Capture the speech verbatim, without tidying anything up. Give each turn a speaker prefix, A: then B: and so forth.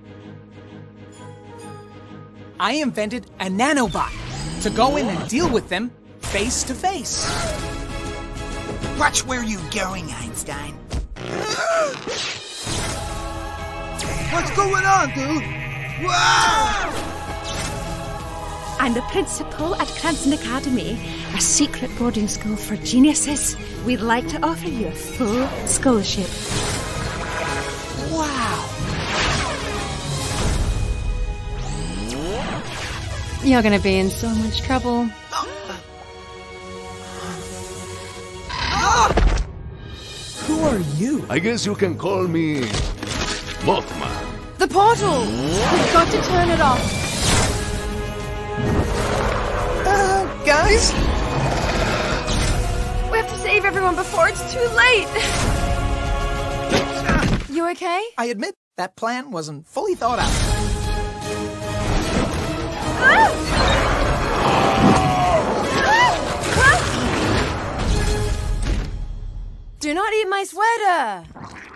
A: I invented a nanobot to go in and deal with them face to face.
B: Watch where you're going, Einstein.
C: What's going on, dude? Wow!
D: I'm the principal at Cranston Academy, a secret boarding school for geniuses. We'd like to offer you a full scholarship.
A: Wow.
D: You're gonna be in so much trouble.
A: Who are you?
E: I guess you can call me Mothman.
D: The portal! We've got to turn it off.
A: Uh, guys?
D: We have to save everyone before it's too late. You okay?
A: I admit that plan wasn't fully thought out.
D: Do not eat my sweater!